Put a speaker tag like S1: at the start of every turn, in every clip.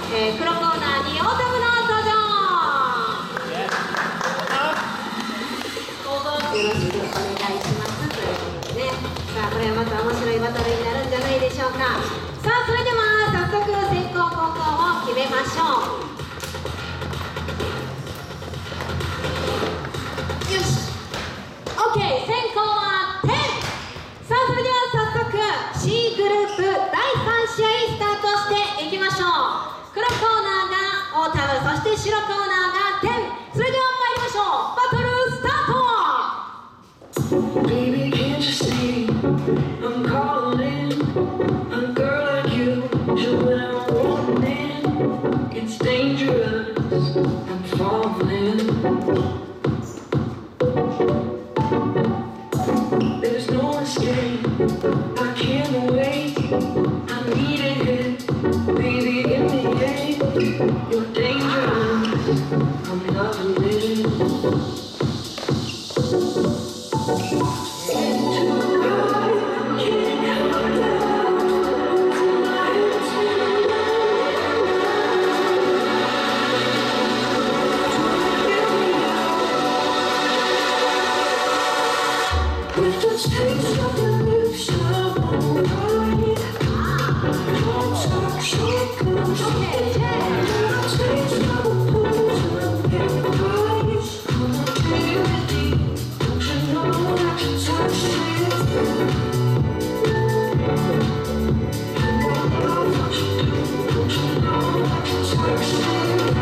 S1: 黒コーナーにオータムの登場。よろしくお願いしますということでね。さあこれはまた面白いバトルになるんじゃないでしょうか。さあそれでは早速先攻後攻を決めましょう。よし OK、 先攻は10。さあそれでは早速 C グループ第3試合スタートしていきましょう。黒コーナーがオータム、そして白コーナーが10。それでは参りましょう。バトルスタート。
S2: Baby, can't you see I'm calling? A girl like you is what I'm wanting. It's dangerous, I'm falling. There's no escape, I can't wait. I need it, baby, give me it. You're dangerous, I'm loving it. With the taste of the lips of moonlight, don't talk so close. The taste of the poison in your eyes. Come on, baby, don't you know I can touch it? You know what you do, don't you know I can touch it?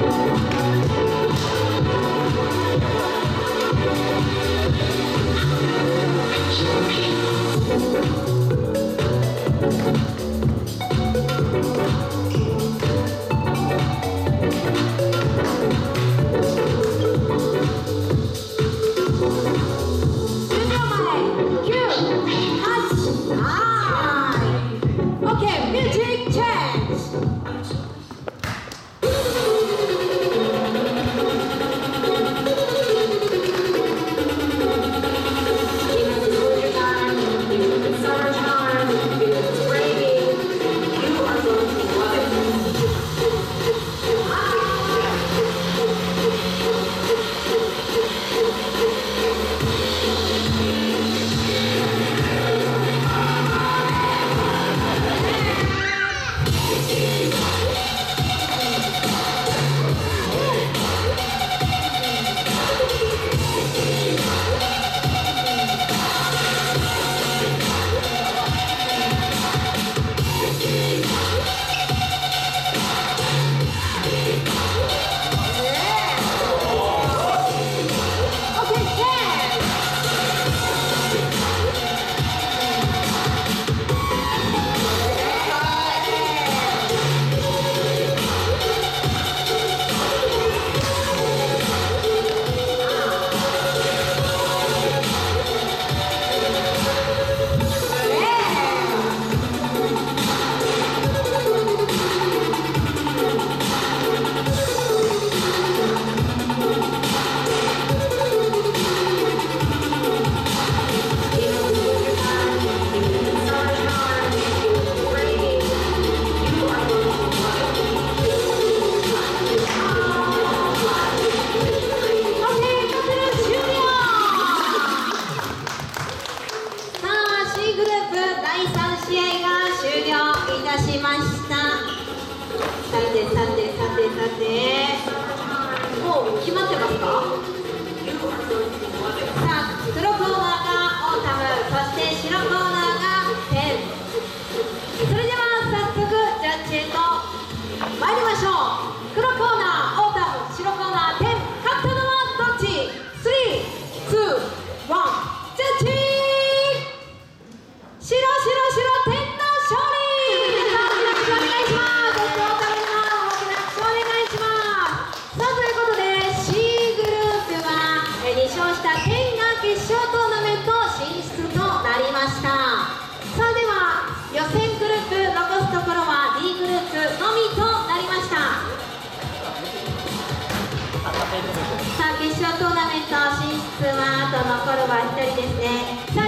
S1: Okay, music change.さてもう決まってますか？さあ黒コーナーがオータム、そして白コーナーが10。それでは早速ジャッジへと参りましょう。黒コーナーオータム、白コーナー10。勝ったのはどっち？ 3、2、1、ジャッジ。白10の勝利。決勝トーナメント進出となりました。さあでは予選グループ残すところは D グループのみとなりました。さあ決勝トーナメント進出はあと残るは1人ですね。さあ